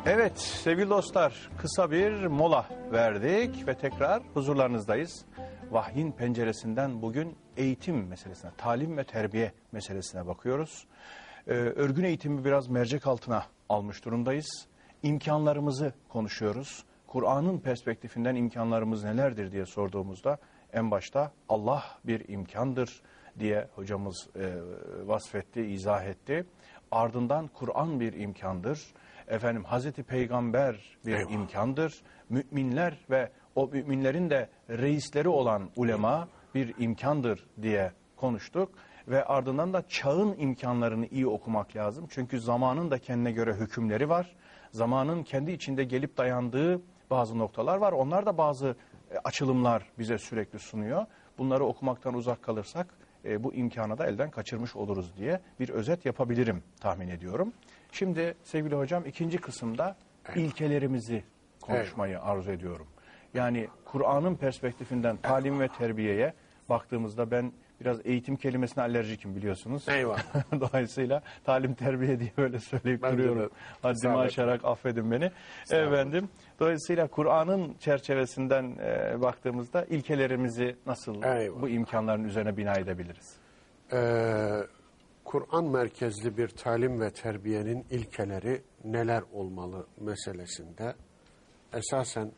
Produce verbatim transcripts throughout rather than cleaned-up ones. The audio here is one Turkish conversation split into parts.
Evet sevgili dostlar, kısa bir mola verdik ve tekrar huzurlarınızdayız. Vahyin penceresinden bugün eğitim meselesine, talim ve terbiye meselesine bakıyoruz. Ee, örgün eğitimi biraz mercek altına almış durumdayız. İmkanlarımızı konuşuyoruz. Kur'an'ın perspektifinden imkanlarımız nelerdir diye sorduğumuzda en başta Allah bir imkandır diye hocamız e, vasfetti, izah etti. Ardından Kur'an bir imkandır. Efendim Hazreti Peygamber bir Eyvallah. imkandır. Müminler ve o müminlerin de reisleri olan ulema bir imkandır diye konuştuk. Ve ardından da çağın imkanlarını iyi okumak lazım. Çünkü zamanın da kendine göre hükümleri var. Zamanın kendi içinde gelip dayandığı bazı noktalar var. Onlar da bazı açılımlar bize sürekli sunuyor. Bunları okumaktan uzak kalırsak e, bu imkanı da elden kaçırmış oluruz diye bir özet yapabilirim tahmin ediyorum. Şimdi sevgili hocam ikinci kısımda evet. ilkelerimizi konuşmayı evet. arzu ediyorum. Yani Kur'an'ın perspektifinden talim ve terbiyeye baktığımızda ben biraz eğitim kelimesine alerjikim biliyorsunuz. Eyvallah. Dolayısıyla talim terbiye diye böyle söyleyip ben duruyorum. Haddimi aşarak affedin beni. Efendim, dolayısıyla Kur'an'ın çerçevesinden e, baktığımızda ilkelerimizi nasıl Eyvallah. bu imkanların üzerine bina edebiliriz? Ee, Kur'an merkezli bir talim ve terbiyenin ilkeleri neler olmalı meselesinde esasen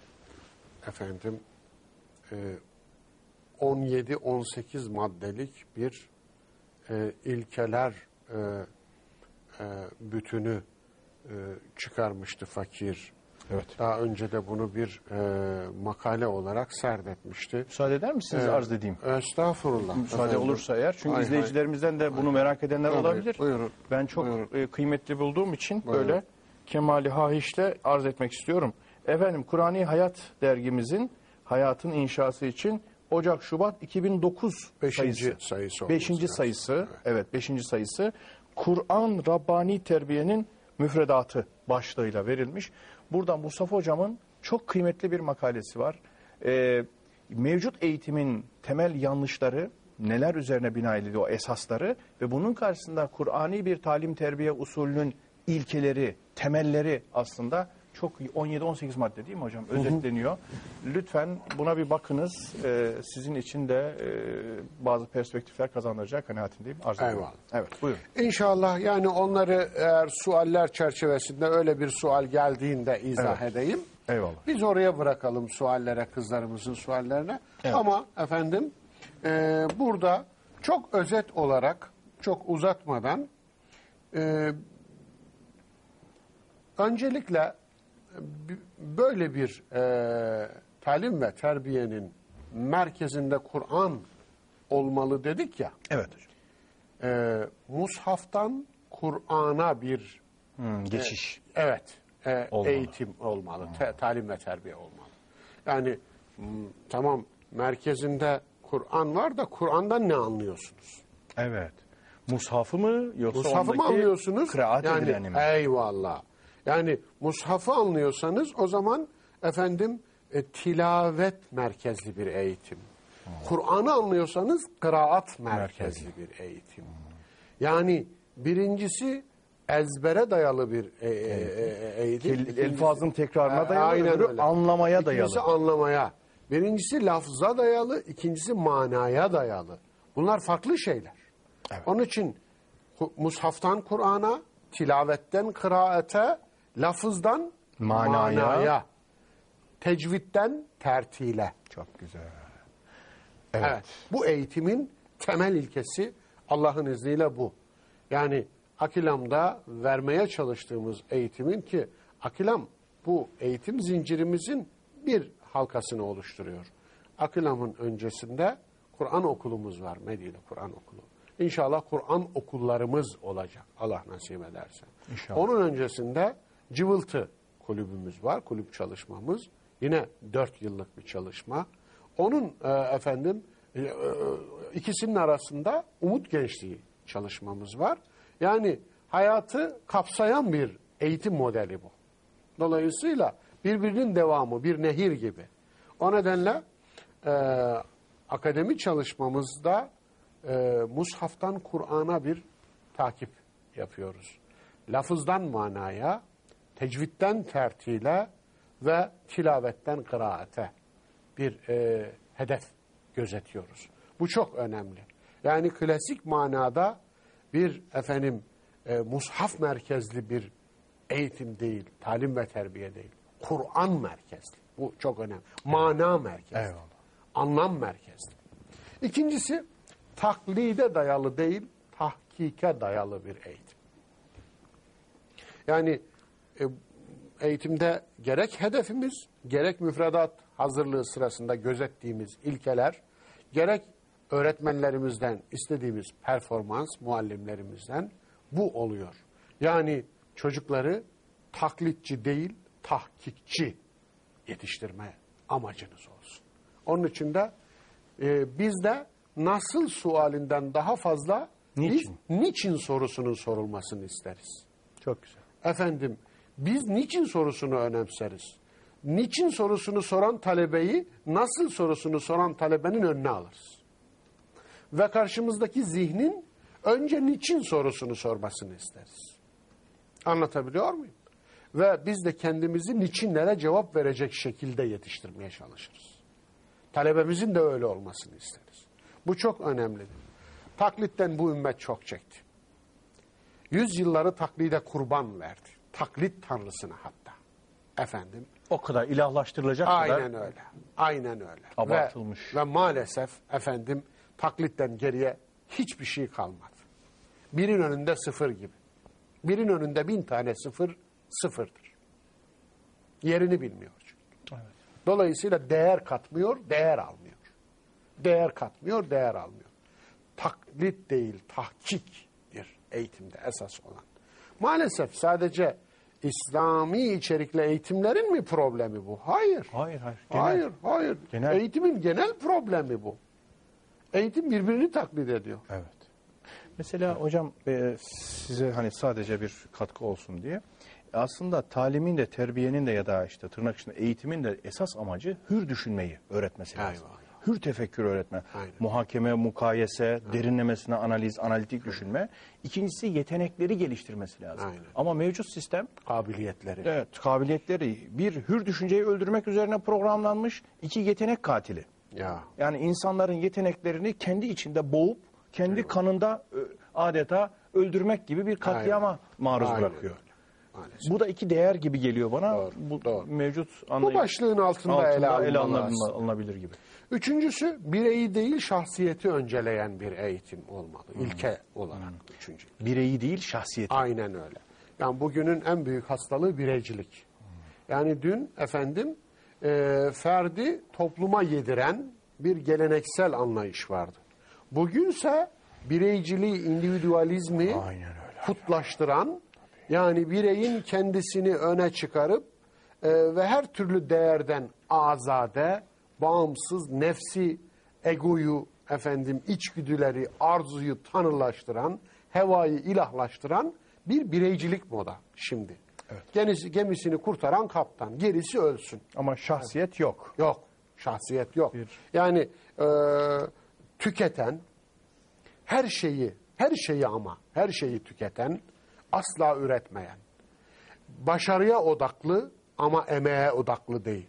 efendim e, on yedi on sekiz maddelik bir e, ilkeler e, e, bütünü e, çıkarmıştı fakir. Evet. Daha önce de bunu bir e, makale olarak serdetmişti. Müsaade eder misiniz ee, arz edeyim? Estağfurullah. Müsaade efendim. olursa eğer. Çünkü hay izleyicilerimizden de hay. bunu merak edenler hay. olabilir. Buyurun. Ben çok Buyurun. kıymetli bulduğum için Buyurun. böyle kemali hahişle arz etmek istiyorum. Efendim Kur'an-ı Hayat dergimizin hayatın inşası için Ocak-Şubat iki bin dokuz beşinci sayısı. sayısı. Beşinci sayısı. Evet. evet beşinci sayısı. Kur'an Rabbani Terbiye'nin müfredatı başlığıyla verilmiş. Burada Mustafa Hocam'ın çok kıymetli bir makalesi var. Ee, mevcut eğitimin temel yanlışları, neler üzerine bina edildi o esasları ve bunun karşısında Kur'ani bir talim terbiye usulünün ilkeleri, temelleri aslında çok on yedi on sekiz madde değil mi hocam? Özetleniyor. Hı hı. Lütfen buna bir bakınız. Ee, sizin için de e, bazı perspektifler kazandıracak kanaatindeyim. Arz ederim. Eyvallah. Evet, buyurun. İnşallah yani onları eğer sualler çerçevesinde öyle bir sual geldiğinde izah evet. edeyim. Eyvallah. Biz oraya bırakalım suallere, kızlarımızın suallerine. Evet. Ama efendim e, burada çok özet olarak, çok uzatmadan e, öncelikle böyle bir e, talim ve terbiyenin merkezinde Kur'an olmalı dedik ya. Evet hocam. E, Mushaftan Kur'an'a bir hmm, geçiş. E, evet. E, olmalı. Eğitim olmalı. Te, talim ve terbiye olmalı. Yani m, tamam merkezinde Kur'an var da Kur'an'dan ne anlıyorsunuz? Evet. Mushafı mı yoksa Mushafı mı anlıyorsunuz? Kıraat yani, edileni mi? Eyvallah. Yani mushafı anlıyorsanız o zaman efendim e, tilavet merkezli bir eğitim. Hmm. Kur'an'ı anlıyorsanız kıraat merkezli Merkezi. bir eğitim. Hmm. Yani birincisi ezbere dayalı bir e, e, eğitim. Elfazın tekrarına e, dayalı, aynen öyle. anlamaya İkincisi dayalı. İkincisi anlamaya. Birincisi lafza dayalı, ikincisi manaya dayalı. Bunlar farklı şeyler. Evet. Onun için mushaftan Kur'an'a, tilavetten kıraate, lafızdan manaya, manaya tecvitten tertile. Çok güzel. Evet. evet. Bu eğitimin temel ilkesi Allah'ın izniyle bu. Yani Akilam'da vermeye çalıştığımız eğitimin ki Akilam bu eğitim zincirimizin bir halkasını oluşturuyor. Akilam'ın öncesinde Kur'an okulumuz var. Medine Kur'an okulu. İnşallah Kur'an okullarımız olacak. Allah nasip ederse. İnşallah. Onun öncesinde Cıvıltı kulübümüz var. Kulüp çalışmamız. Yine dört yıllık bir çalışma. Onun e, efendim e, e, ikisinin arasında Umut Gençliği çalışmamız var. Yani hayatı kapsayan bir eğitim modeli bu. Dolayısıyla birbirinin devamı, bir nehir gibi. O nedenle e, akademi çalışmamızda e, mushaftan Kur'an'a bir takip yapıyoruz. Lafızdan manaya, tecvitten tertile ve tilavetten kıraate bir e, hedef gözetiyoruz. Bu çok önemli. Yani klasik manada bir efendim e, mushaf merkezli bir eğitim değil, talim ve terbiye değil. Kur'an merkezli. Bu çok önemli. Mana merkezli. Eyvallah. Anlam merkezli. İkincisi taklide dayalı değil, tahkike dayalı bir eğitim. Yani e, eğitimde gerek hedefimiz, gerek müfredat hazırlığı sırasında gözettiğimiz ilkeler, gerek öğretmenlerimizden istediğimiz performans, muallimlerimizden bu oluyor. Yani çocukları taklitçi değil, tahkikçi yetiştirme amacınız olsun. Onun için de e, biz de nasıl sualinden daha fazla Niçin? biz niçin sorusunun sorulmasını isteriz. Çok güzel. Efendim biz niçin sorusunu önemseriz. Niçin sorusunu soran talebeyi nasıl sorusunu soran talebenin önüne alırız. Ve karşımızdaki zihnin önce niçin sorusunu sormasını isteriz. Anlatabiliyor muyum? Ve biz de kendimizi niçinlere cevap verecek şekilde yetiştirmeye çalışırız. Talebemizin de öyle olmasını isteriz. Bu çok önemlidir. Taklitten bu ümmet çok çekti. Yüzyılları taklide kurban verdi. Taklit tanrısına hatta. Efendim. O kadar ilahlaştırılacak Aynen kadar öyle. Aynen öyle. abartılmış. Ve, ve maalesef efendim taklitten geriye hiçbir şey kalmadı. Birin önünde sıfır gibi. Birin önünde bin tane sıfır, sıfırdır. Yerini bilmiyor çünkü. Evet. Dolayısıyla değer katmıyor, değer almıyor. Değer katmıyor, değer almıyor. Taklit değil, tahkiktir eğitimde esas olan. Maalesef sadece İslami içerikli eğitimlerin mi problemi bu? Hayır. Hayır, hayır. Genel. Hayır, hayır. Genel. Eğitimin genel problemi bu. Eğitim birbirini taklit ediyor. Evet. Mesela hocam e, size hani sadece bir katkı olsun diye aslında talimin de terbiyenin de ya da işte tırnak içinde eğitimin de esas amacı hür düşünmeyi öğretmesi lazım. Eyvallah. Hür tefekkür öğretme. Aynen. Muhakeme, mukayese, derinlemesine analiz, analitik düşünme. İkincisi yetenekleri geliştirmesi lazım. Aynen. Ama mevcut sistem Kabiliyetleri. evet kabiliyetleri bir hür düşünceyi öldürmek üzerine programlanmış, iki yetenek katili. Ya. Yani insanların yeteneklerini kendi içinde boğup kendi kanında ö, adeta öldürmek gibi bir katliama Aynen. maruz Aynen bırakıyor. öyle. Maalesef. Bu da iki değer gibi geliyor bana. Doğru, Bu doğru. mevcut Bu anlayış başlığın altında, altında ele, ele alınmalı alınabilir, aslında. alınabilir gibi. Üçüncüsü bireyi değil şahsiyeti önceleyen bir eğitim olmalı. İlke olarak üçüncü. Bireyi değil şahsiyeti. Aynen öyle. Yani bugünün en büyük hastalığı bireycilik. Yani dün efendim e, ferdi topluma yediren bir geleneksel anlayış vardı. Bugünse bireyciliği, individualizmi Aynen öyle. kutlaştıran, yani bireyin kendisini öne çıkarıp e, ve her türlü değerden azade, bağımsız, nefsi, egoyu, efendim içgüdüleri, arzuyu tanrılaştıran, hevayı ilahlaştıran bir bireycilik moda şimdi. Evet. Gemisi, gemisini kurtaran kaptan, gerisi ölsün. Ama şahsiyet yok. Yok, şahsiyet yok. Bir- Yani e, tüketen, her şeyi, her şeyi ama, her şeyi tüketen, asla üretmeyen, başarıya odaklı ama emeğe odaklı değil.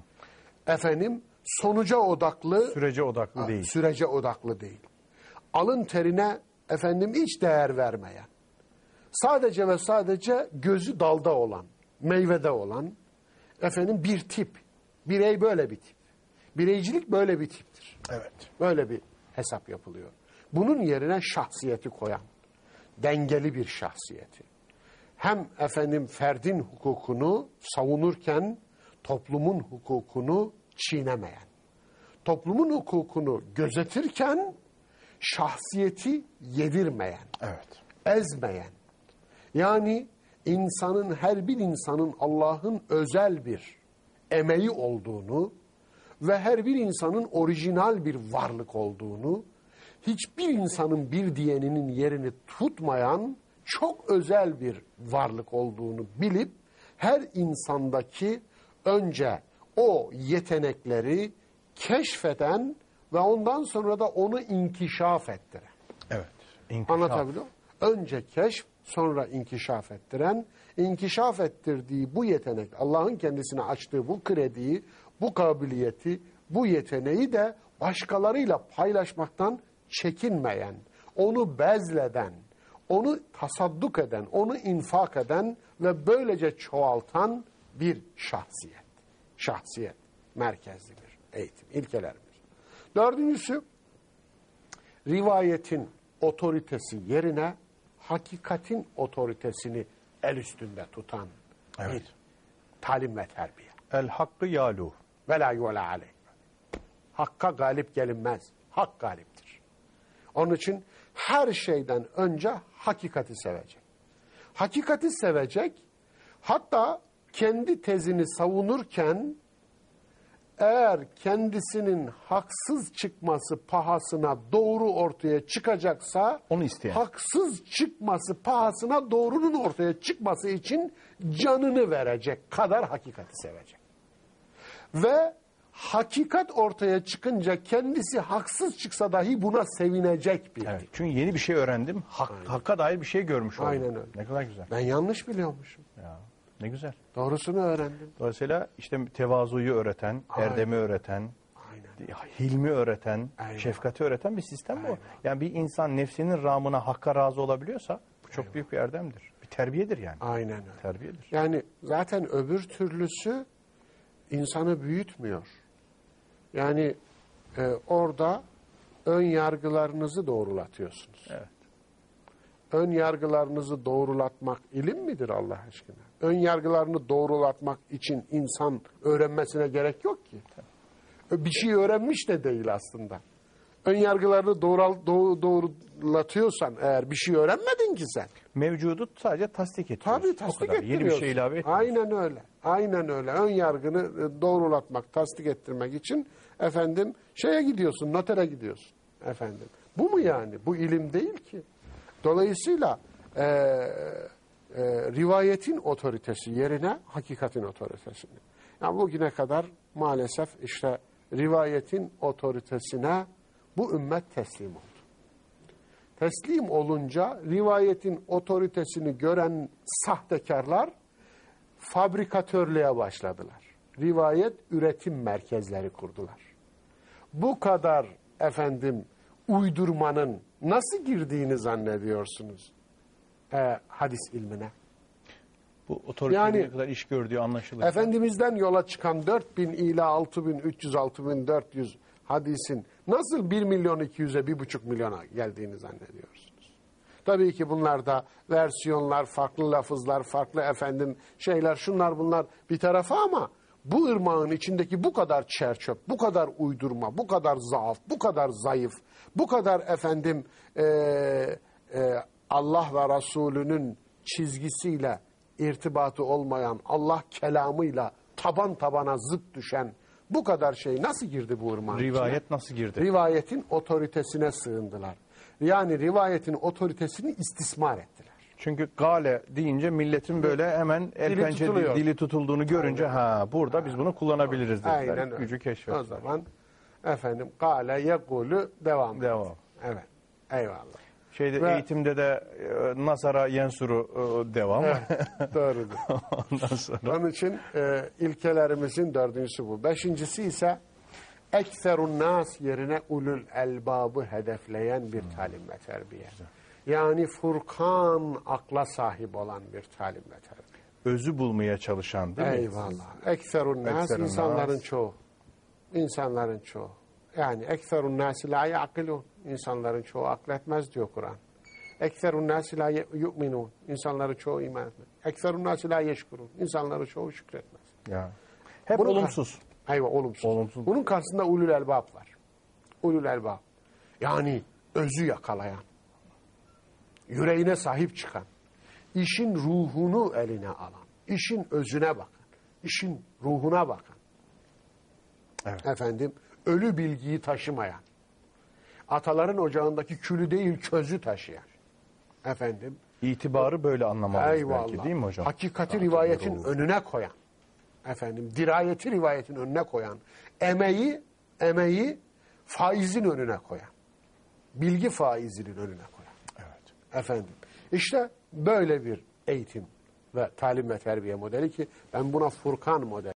Efendim, sonuca odaklı, Sürece odaklı değil. sürece odaklı değil. Alın terine efendim hiç değer vermeyen, sadece ve sadece gözü dalda olan, meyvede olan efendim bir tip. Birey böyle bir tip. Bireycilik böyle bir tiptir. Evet. Böyle bir hesap yapılıyor. Bunun yerine şahsiyeti koyan, dengeli bir şahsiyeti. Hem efendim ferdin hukukunu savunurken toplumun hukukunu çiğnemeyen, toplumun hukukunu gözetirken şahsiyeti yedirmeyen, Evet. ezmeyen. Yani insanın, her bir insanın Allah'ın özel bir emeği olduğunu ve her bir insanın orijinal bir varlık olduğunu, hiçbir insanın bir diğerinin yerini tutmayan çok özel bir varlık olduğunu bilip her insandaki önce o yetenekleri keşfeden ve ondan sonra da onu inkişaf ettiren. Evet. İnkişaf. Anlatabiliyor muyum? Önce keşf, sonra inkişaf ettiren, inkişaf ettirdiği bu yetenek, Allah'ın kendisine açtığı bu krediyi, bu kabiliyeti, bu yeteneği de başkalarıyla paylaşmaktan çekinmeyen, onu bezleden, onu tasadduk eden, onu infak eden ve böylece çoğaltan bir şahsiyet. Şahsiyet merkezli bir eğitim, ilkelerimiz. Dördüncüsü, rivayetin otoritesi yerine hakikatin otoritesini el üstünde tutan evet. bir talim ve terbiye. El hakkı yalu. Ve la yuvala aleyh. Hakka galip gelinmez. Hak galiptir. Onun için her şeyden önce hakikati sevecek. Hakikati sevecek, hatta kendi tezini savunurken eğer kendisinin haksız çıkması pahasına doğru ortaya çıkacaksa, onu isteyen, haksız çıkması pahasına doğrunun ortaya çıkması için canını verecek kadar hakikati sevecek. Ve hakikat ortaya çıkınca kendisi haksız çıksa dahi buna sevinecek bir. Evet, çünkü yeni bir şey öğrendim. Hak, hakka dair bir şey görmüş oldum. Aynen öyle. Ne kadar güzel. Ben yanlış biliyormuşum. Ya, ne güzel. Doğrusunu öğrendim. Dolayısıyla işte tevazuyu öğreten, Aynen. erdemi öğreten, Aynen. hilmi öğreten, Aynen. şefkati öğreten bir sistem Aynen. bu. Yani bir insan nefsinin rağmına hakka razı olabiliyorsa bu çok Aynen. büyük bir erdemdir. Bir terbiyedir yani. Aynen öyle. Terbiyedir. Yani zaten öbür türlüsü insanı büyütmüyor. Yani e, orada ön yargılarınızı doğrulatıyorsunuz. Evet. Ön yargılarınızı doğrulatmak ilim midir Allah aşkına? Ön yargılarını doğrulatmak için insan öğrenmesine gerek yok ki. Bir şey öğrenmiş de değil aslında. Ön yargılarını doğru, doğru, doğrulatıyorsan eğer bir şey öğrenmedin ki sen. Mevcudu sadece tasdik ediyorsun. Tabii tasdik ettiriyorsun. Yeni bir şey ilave etmiyorsun. Aynen öyle. Aynen öyle. Ön yargını doğrulatmak, tasdik ettirmek için efendim şeye gidiyorsun, notere gidiyorsun efendim. Bu mu yani? Bu ilim değil ki. Dolayısıyla e, e, rivayetin otoritesi yerine hakikatin otoritesini. Yani bugüne kadar maalesef işte rivayetin otoritesine bu ümmet teslim oldu. Teslim olunca rivayetin otoritesini gören sahtekarlar fabrikatörlüğe başladılar. Rivayet üretim merkezleri kurdular. Bu kadar efendim uydurmanın nasıl girdiğini zannediyorsunuz e, hadis ilmine? Bu otoritenin yani, ne kadar iş gördüğü anlaşılır. Efendimiz'den yola çıkan dört bin ila altı bin üç yüz altı bin dört yüz hadisin nasıl bir milyon iki yüze bir buçuk milyona geldiğini zannediyorsunuz? Tabii ki bunlarda versiyonlar, farklı lafızlar, farklı efendim şeyler, şunlar bunlar bir tarafa ama bu ırmağın içindeki bu kadar çerçöp, bu kadar uydurma, bu kadar zaaf, bu kadar zayıf, bu kadar efendim e, e, Allah ve Resulünün çizgisiyle irtibatı olmayan, Allah kelamıyla taban tabana zıt düşen bu kadar şey nasıl girdi bu ırmağın Rivayet içine? nasıl girdi? Rivayetin otoritesine sığındılar. Yani rivayetin otoritesini istismar ettiler. Çünkü gale deyince milletin böyle hemen el Dili pençe tutuluyor. dili tutulduğunu görünce Aynen. ha burada ha. biz bunu kullanabiliriz dediler. Aynen Gücü öyle. keşfettiler. O zaman efendim gale yekulu devam. Devam. Et. Evet. Eyvallah. Şeyde Ve, eğitimde de e, Nasara Yensuru e, devam. Evet, doğrudur. Ondan sonra. Onun için e, ilkelerimizin dördüncüsü bu. Beşincisi ise ekserun nas yerine ulul elbabı hedefleyen bir talim ve terbiye. Yani Furkan akla sahip olan bir talim ve terbiye. Özü bulmaya çalışan değil mi? Eyvallah. Ekserun nas insanların nas. çoğu. İnsanların çoğu. Yani ekserun nasi la ya'kilun. İnsanların çoğu akletmez diyor Kur'an. Ekserun nasi la yu'minun. İnsanların çoğu iman etmez. Ekserun nasi la yeşkurun. İnsanların çoğu şükretmez. Ya. Hep Bunun olumsuz. Eyvah olumsuz. olumsuz. Bunun karşısında ulul elbab var. Ulul elbab. Yani özü yakalayan, yüreğine sahip çıkan, işin ruhunu eline alan, işin özüne bakın, işin ruhuna bakın. Evet. Efendim, ölü bilgiyi taşımayan, ataların ocağındaki külü değil közü taşıyan. Efendim. İtibarı böyle anlamalıyız eyvallah. belki değil mi hocam? Hakikati Daha rivayetin önüne koyan. Efendim, dirayeti rivayetin önüne koyan, emeği, emeği faizin önüne koyan, bilgi faizinin önüne koyan. Evet. Efendim, İşte böyle bir eğitim ve talim ve terbiye modeli ki ben buna Furkan modeli